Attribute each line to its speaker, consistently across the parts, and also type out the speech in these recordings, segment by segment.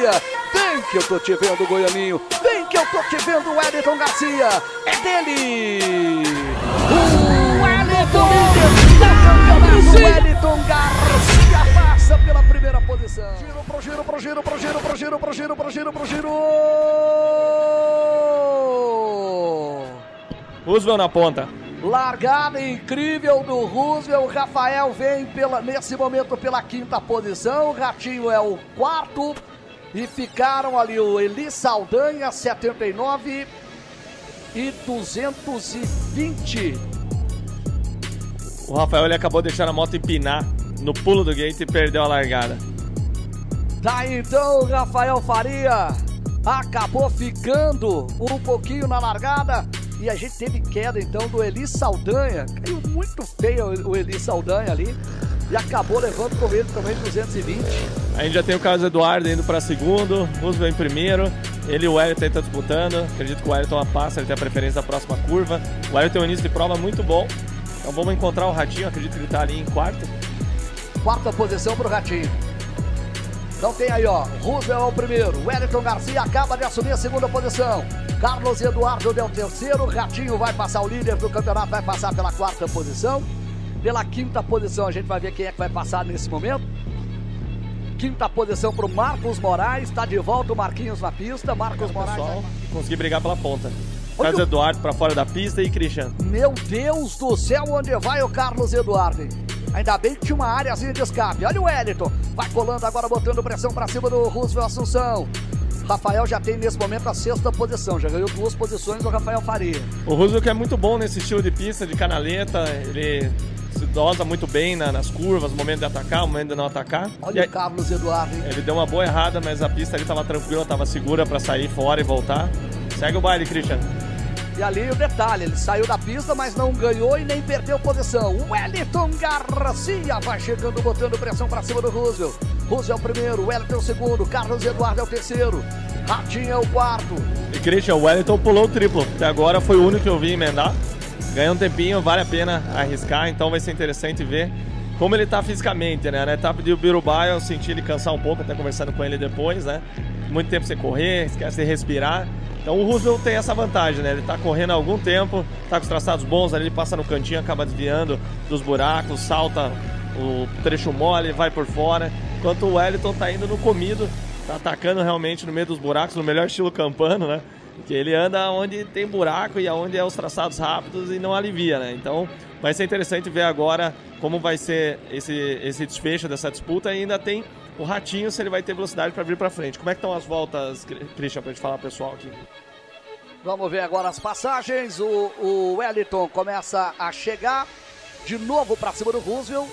Speaker 1: Garcia. Vem que eu tô te vendo, Goianinho. Vem que eu tô te vendo, Wellington Garcia. É dele. O Wellington Garcia passa pela primeira posição. Giro.
Speaker 2: Roosevelt na ponta.
Speaker 1: Largada incrível do Roosevelt. Rafael vem nesse momento pela quinta posição. O Ratinho é o quarto. E ficaram ali o Eli Saldanha, 79 e 220.
Speaker 2: O Rafael ele acabou deixando a moto empinar no pulo do gate e perdeu a largada.
Speaker 1: Daí então o Rafael Faria acabou ficando um pouquinho na largada. E a gente teve queda então do Eli Saldanha. Caiu muito feio o Eli Saldanha ali. E acabou levando com ele também 220.
Speaker 2: A gente já tem o Carlos Eduardo indo para segundo, Roosevelt em primeiro. Ele e o Wellington estão disputando. Acredito que o Wellington passa, ele tem a preferência da próxima curva. O Wellington tem um início de prova muito bom. Então vamos encontrar o Ratinho, acredito que ele está ali em quarto.
Speaker 1: Quarta posição para o Ratinho. Então tem aí, ó, Roosevelt é o primeiro. Wellington Garcia acaba de assumir a segunda posição. Carlos Eduardo é o terceiro. Ratinho vai passar, o líder do campeonato vai passar pela quarta posição. Pela quinta posição, a gente vai ver quem é que vai passar nesse momento. Quinta posição para o Marcos Moraes. Está de volta o Marquinhos na pista. Marcos Moraes vai
Speaker 2: conseguir brigar pela ponta. Carlos Eduardo para fora da pista e Christian.
Speaker 1: Meu Deus do céu, onde vai o Carlos Eduardo, hein? Ainda bem que tinha uma áreazinha de escape. Olha o Wellington. Vai colando agora, botando pressão para cima do Roosevelt Assunção. Rafael já tem nesse momento a sexta posição. Já ganhou 2 posições do Rafael Faria.
Speaker 2: O Roosevelt que é muito bom nesse estilo de pista, de canaleta. Ele se dosa muito bem nas curvas, no momento de atacar, no momento de não atacar.
Speaker 1: Olha o Carlos Eduardo, hein?
Speaker 2: Ele deu uma boa errada, mas a pista ali estava tranquila, estava segura para sair fora e voltar. Segue o baile, Christian.
Speaker 1: E ali o detalhe, ele saiu da pista, mas não ganhou e nem perdeu posição. O Wellington Garcia vai chegando, botando pressão para cima do Roosevelt. Roosevelt é o primeiro, Wellington é o segundo, Carlos Eduardo é o terceiro, Ratinho é o quarto.
Speaker 2: E Christian, o Wellington pulou o triplo. Até agora foi o único que eu vi emendar. Ganhou um tempinho, vale a pena arriscar, então vai ser interessante ver como ele tá fisicamente, né? Na etapa de Ubirubá eu senti ele cansar um pouco, até conversando com ele depois, né? Muito tempo sem correr, esquece de respirar. Então o Roosevelt tem essa vantagem, né? Ele tá correndo há algum tempo, tá com os traçados bons, ali ele passa no cantinho, acaba desviando dos buracos, salta o trecho mole, vai por fora. Enquanto o Wellington tá indo no comido, tá atacando realmente no meio dos buracos, no melhor estilo campano, né? Que ele anda onde tem buraco e onde é os traçados rápidos e não alivia, né? Então vai ser interessante ver agora como vai ser esse desfecho dessa disputa. E ainda tem o Ratinho, se ele vai ter velocidade para vir para frente. Como é que estão as voltas, Christian, para gente falar pessoal aqui?
Speaker 1: Vamos ver agora as passagens. O Wellington começa a chegar de novo para cima do Roosevelt.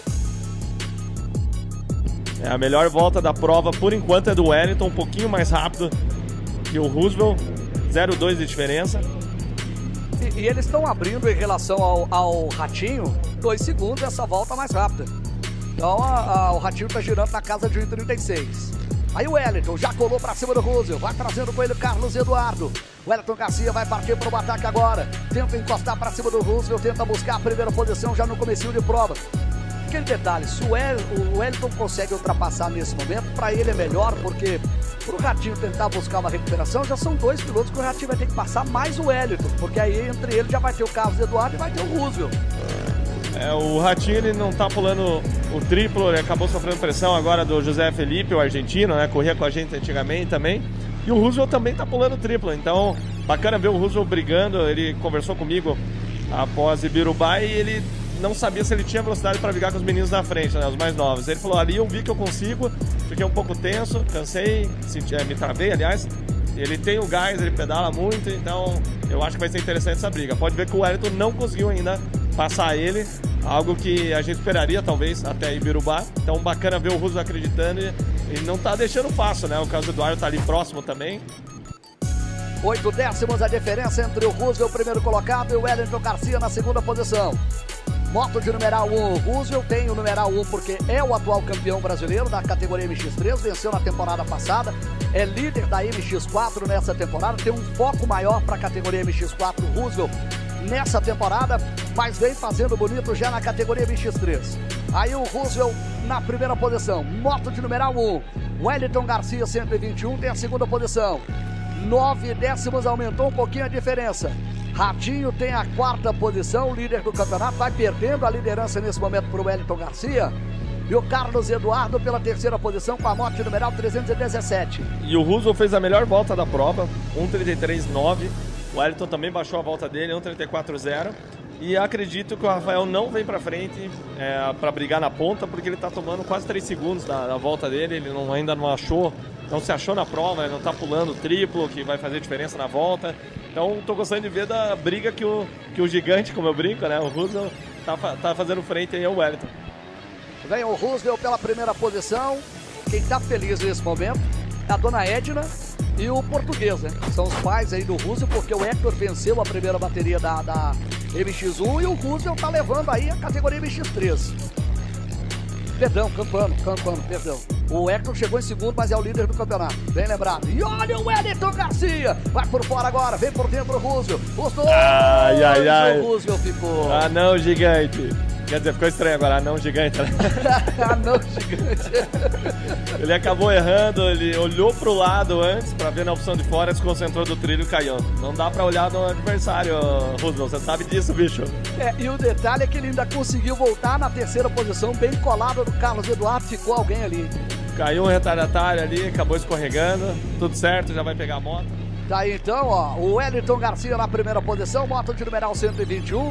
Speaker 2: A melhor volta da prova por enquanto é do Wellington, um pouquinho mais rápido que o Roosevelt, 0,2 de diferença.
Speaker 1: E eles estão abrindo em relação ao Ratinho 2 segundos essa volta mais rápida. Então o Ratinho está girando na casa de 1,36. Aí o Wellington já colou para cima do Roosevelt, vai trazendo com ele o Carlos Eduardo. O Wellington Garcia vai partir para o ataque agora. Tenta encostar para cima do Roosevelt, tenta buscar a primeira posição já no comecinho de prova. Aquele detalhe, se o Wellington consegue ultrapassar nesse momento, para ele é melhor, porque para o Ratinho tentar buscar uma recuperação, já são 2 pilotos que o Ratinho vai ter que passar, mais o Wellington, porque aí entre eles já vai ter o Carlos Eduardo e vai ter o Roosevelt.
Speaker 2: O Ratinho ele não tá pulando o triplo, ele acabou sofrendo pressão agora do José Felipe, o argentino, né? Corria com a gente antigamente também. E o Roosevelt também tá pulando o triplo, então bacana ver o Roosevelt brigando. Ele conversou comigo após Ibirubá e ele não sabia se ele tinha velocidade para brigar com os meninos da frente, né? Os mais novos. Ele falou, ali eu vi que eu consigo, fiquei um pouco tenso, cansei, me travei, aliás. Ele tem o gás, ele pedala muito, então eu acho que vai ser interessante essa briga. Pode ver que o Wellington não conseguiu ainda passar ele, algo que a gente esperaria talvez até Ibirubá. Então bacana ver o Roosevelt acreditando e não tá deixando fácil, né? O Carlos Eduardo tá ali próximo também.
Speaker 1: 8 décimos a diferença entre o Roosevelt, o primeiro colocado, e o Wellington Garcia na segunda posição. Moto de numeral 1, o Roosevelt tem o numeral 1 porque é o atual campeão brasileiro da categoria MX3, venceu na temporada passada, é líder da MX4 nessa temporada, tem um foco maior para a categoria MX4 Roosevelt nessa temporada, mas vem fazendo bonito já na categoria MX3. Aí o Roosevelt na primeira posição. Moto de numeral 1. Wellington Garcia, 121, tem a segunda posição. 9 décimos, aumentou um pouquinho a diferença. Ratinho tem a quarta posição, líder do campeonato, vai perdendo a liderança nesse momento para o Wellington Garcia. E o Carlos Eduardo pela terceira posição com a moto de numeral 317.
Speaker 2: E o Roosevelt fez a melhor volta da prova, 1:33.9. O Wellington também baixou a volta dele, 1:34.0. E acredito que o Rafael não vem para frente para brigar na ponta, porque ele está tomando quase 3 segundos da volta dele, ele ainda não achou, não se achou na prova, ele não está pulando triplo, que vai fazer diferença na volta. Então estou gostando de ver da briga que o gigante, como eu brinco, né, o Roosevelt, tá fazendo frente aí ao Wellington.
Speaker 1: Vem o Roosevelt pela primeira posição. Quem está feliz nesse momento é a dona Edna e o português, né? São os pais aí do Roosevelt, porque o Hector venceu a primeira bateria da MX1 e o Roosevelt tá levando aí a categoria MX3. Perdão, Campano, perdão. O Hector chegou em segundo, mas é o líder do campeonato. Bem lembrado. E olha o Wellington Garcia. Vai por fora agora, vem por dentro o Roosevelt. Os dois.
Speaker 2: Ai.
Speaker 1: O Roosevelt ficou.
Speaker 2: Ah, não, gigante. Quer dizer, ficou estranho agora, anão gigante, né?
Speaker 1: Anão gigante.
Speaker 2: Ele acabou errando, ele olhou pro lado antes pra ver na opção de fora, se concentrou do trilho e caiu. Não dá pra olhar no adversário, Roosevelt, você sabe disso, bicho.
Speaker 1: E o detalhe é que ele ainda conseguiu voltar na terceira posição, bem colado do Carlos Eduardo, ficou alguém ali.
Speaker 2: Caiu um retardatário ali, acabou escorregando, tudo certo, já vai pegar a moto.
Speaker 1: Tá aí então, ó, o Wellington Garcia na primeira posição, moto de numeral 121.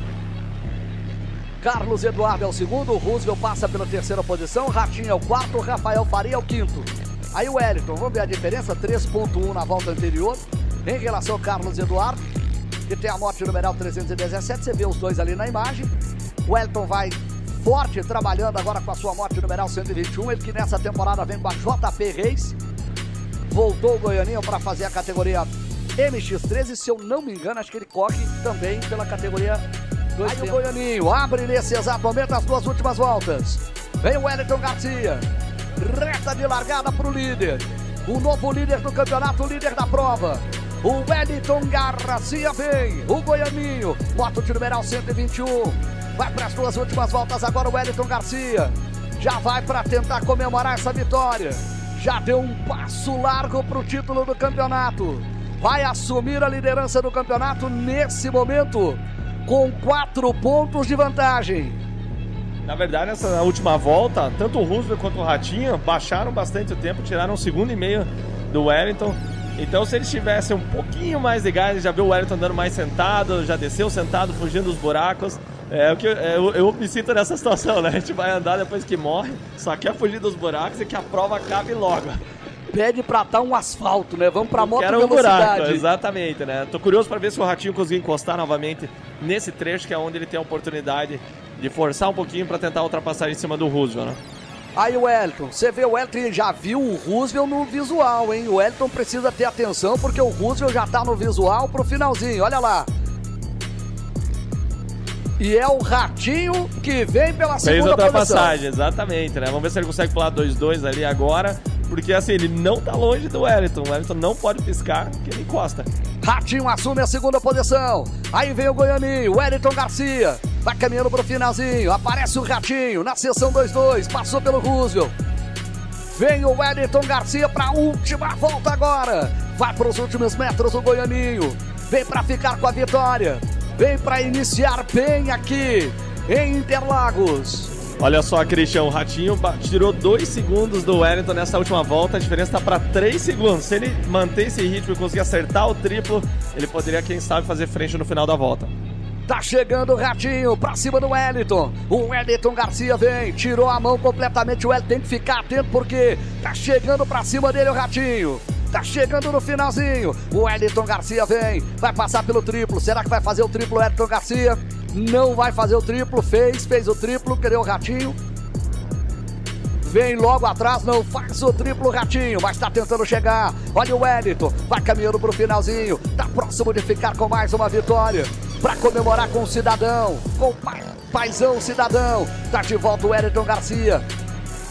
Speaker 1: Carlos Eduardo é o segundo, o Roosevelt passa pela terceira posição, Ratinho é o quarto, Rafael Faria é o quinto. Aí o Wellington, vamos ver a diferença, 3.1 na volta anterior, em relação ao Carlos Eduardo, que tem a moto de numeral 317, você vê os dois ali na imagem. O Wellington vai forte, trabalhando agora com a sua moto de numeral 121, ele que nessa temporada vem com a JP Reis, voltou o Goianinho para fazer a categoria MX13, se eu não me engano, acho que ele corre também pela categoria... Aí o Goianinho abre nesse exato momento as duas últimas voltas. Vem o Wellington Garcia. Reta de largada para o líder. O novo líder do campeonato, o líder da prova. O Wellington Garcia vem. O Goianinho, moto de numeral 121. Vai para as duas últimas voltas agora o Wellington Garcia. Já vai para tentar comemorar essa vitória. Já deu um passo largo para o título do campeonato. Vai assumir a liderança do campeonato nesse momento, com 4 pontos de vantagem.
Speaker 2: Na verdade, nessa última volta, tanto o Roosevelt quanto o Ratinho baixaram bastante o tempo, tiraram 1,5 segundos do Wellington. Então, se eles tivessem um pouquinho mais de gás, já viu o Wellington andando mais sentado, já desceu sentado, fugindo dos buracos. Eu me sinto nessa situação, né? A gente vai andar depois que morre, só quer fugir dos buracos e que a prova acabe logo.
Speaker 1: Pede pra dar um asfalto, né? Vamos pra moto
Speaker 2: velocidade.
Speaker 1: velocidade.
Speaker 2: Exatamente, né? Tô curioso pra ver se o Ratinho conseguir encostar novamente nesse trecho, que é onde ele tem a oportunidade de forçar um pouquinho pra tentar ultrapassar em cima do Roosevelt, né?
Speaker 1: Aí o Wellington, você vê o Wellington, já viu o Roosevelt no visual, hein? O Wellington precisa ter atenção, porque o Roosevelt já tá no visual pro finalzinho, olha lá. E é o Ratinho que vem pela segunda posição.
Speaker 2: Fez a ultrapassagem, exatamente, né? Vamos ver se ele consegue pular 2-2 ali agora, porque assim, ele não tá longe do Wellington. O Wellington não pode piscar, porque ele encosta.
Speaker 1: Ratinho assume a segunda posição. Aí vem o Goianinho, Wellington Garcia. Vai caminhando pro finalzinho. Aparece o Ratinho na seção 2-2. Passou pelo Roosevelt. Vem o Wellington Garcia pra última volta agora. Vai pros últimos metros o Goianinho. Vem pra ficar com a vitória. Vem para iniciar bem aqui em Interlagos.
Speaker 2: Olha só, Christian, o Ratinho tirou 2 segundos do Wellington nessa última volta. A diferença está para 3 segundos. Se ele manter esse ritmo e conseguir acertar o triplo, ele poderia, quem sabe, fazer frente no final da volta.
Speaker 1: Tá chegando o Ratinho pra cima do Wellington. O Wellington Garcia vem, tirou a mão completamente. O Wellington tem que ficar atento porque tá chegando pra cima dele o Ratinho. Tá chegando no finalzinho. O Wellington Garcia vem, vai passar pelo triplo. Será que vai fazer o triplo o Wellington Garcia? Não vai fazer o triplo, fez o triplo, cadê o Ratinho? Vem logo atrás, não faz o triplo Ratinho, mas tá tentando chegar. Olha o Wellington, vai caminhando pro finalzinho. Tá próximo de ficar com mais uma vitória. Pra comemorar com o cidadão, com o paizão cidadão. Tá de volta o Wellington Garcia.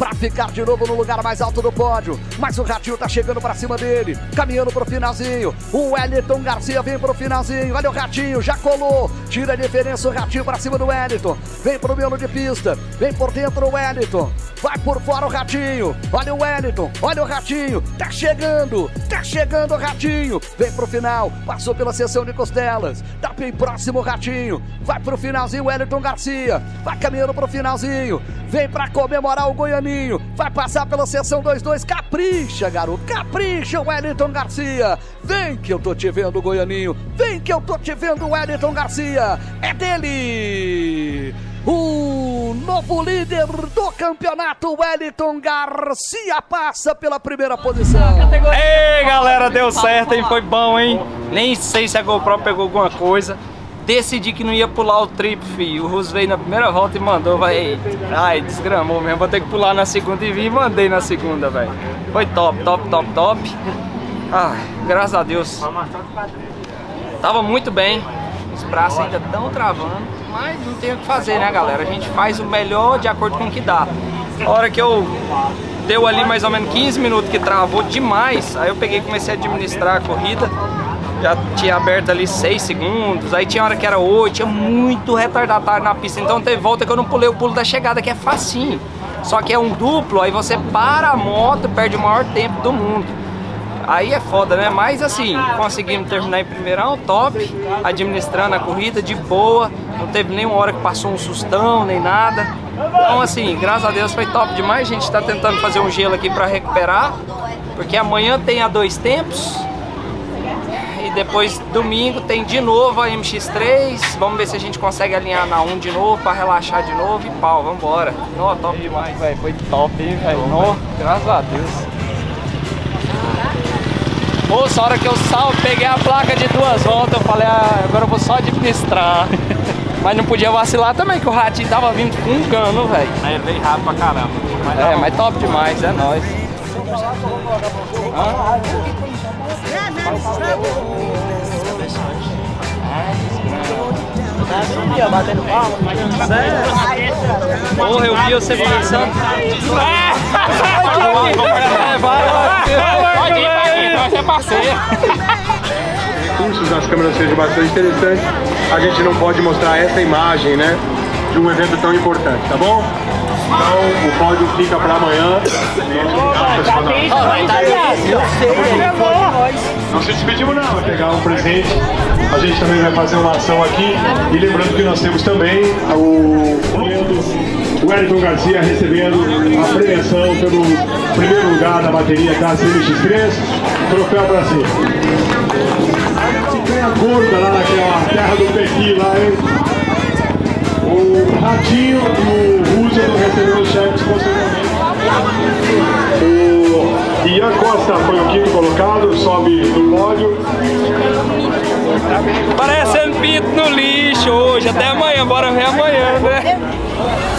Speaker 1: pra ficar de novo no lugar mais alto do pódio. Mas o Ratinho tá chegando pra cima dele, caminhando pro finalzinho. O Wellington Garcia vem pro finalzinho. Olha o Ratinho, já colou, tira a diferença o Ratinho pra cima do Wellington. Vem pro meio de pista, vem por dentro o Wellington. Vai por fora o Ratinho, olha o Wellington, olha o Ratinho. Tá chegando o Ratinho. Vem pro final, passou pela seção de costelas. Tá bem próximo o Ratinho. Vai pro finalzinho o Wellington Garcia. Vai caminhando pro finalzinho. Vem pra comemorar o Goianinho. Vai passar pela seção 2-2. Capricha, garoto. Capricha, Wellington Garcia. Vem que eu tô te vendo, Goianinho. Vem que eu tô te vendo, Wellington Garcia. É dele. O novo líder do campeonato, Wellington Garcia, passa pela primeira posição.
Speaker 3: Ei, galera, deu certo, hein? Foi bom, hein? Nem sei se a GoPro pegou alguma coisa. Decidi que não ia pular o triplo, filho. O Rus veio na primeira volta e mandou, vai. Ai, desgramou mesmo. Vou ter que pular na segunda e vim e mandei na segunda, velho. Foi top. Ai, graças a Deus. Tava muito bem. Os braços ainda estão travando. Mas não tem o que fazer, né, galera? A gente faz o melhor de acordo com o que dá. A hora que eu deu ali mais ou menos 15 minutos que travou demais, aí eu peguei e comecei a administrar a corrida. Já tinha aberto ali 6 segundos, aí tinha hora que era 8, tinha muito retardatário na pista. Então teve volta que eu não pulei o pulo da chegada, que é facinho. Só que é um duplo, aí você para a moto e perde o maior tempo do mundo. Aí é foda, né? Mas assim, conseguimos terminar em primeirão, top, administrando a corrida de boa, não teve nenhuma hora que passou um sustão, nem nada. Então assim, graças a Deus foi top demais. A gente tá tentando fazer um gelo aqui pra recuperar, porque amanhã tem a 2 tempos. E depois, domingo, tem de novo a MX3. Vamos ver se a gente consegue alinhar na 1 de novo, pra relaxar de novo e pau, vambora. Nó, top demais, velho. Foi top, hein, velho. Graças a Deus. Moça, a hora que eu peguei a placa de 2 voltas, eu falei, agora eu vou só administrar. Mas não podia vacilar também, que o Ratinho tava vindo com um cano, velho.
Speaker 4: Aí ele veio rápido pra caramba.
Speaker 3: Mas top demais, é nóis. Porra, eu vi você pensando.
Speaker 4: Pode ir, nós é parceiro.
Speaker 5: Recursos nas câmeras sejam bastante interessantes. A gente não pode mostrar essa imagem, né, de um evento tão importante, tá bom? Então o pódio fica para amanhã. Não se despedimos não, vai pegar um presente. A gente também vai fazer uma ação aqui. E lembrando que nós temos também o Wellington Garcia recebendo a premiação pelo primeiro lugar na bateria da MX3. Troféu para si. Tem a gorda lá naquela terra do Pequi lá, hein? O Ratinho e o Russo recebendo os cheques posteriormente. O Ian Costa foi o 5º colocado, sobe no pódio.
Speaker 3: Parecendo pinto no lixo hoje, até amanhã, bora ver amanhã, né?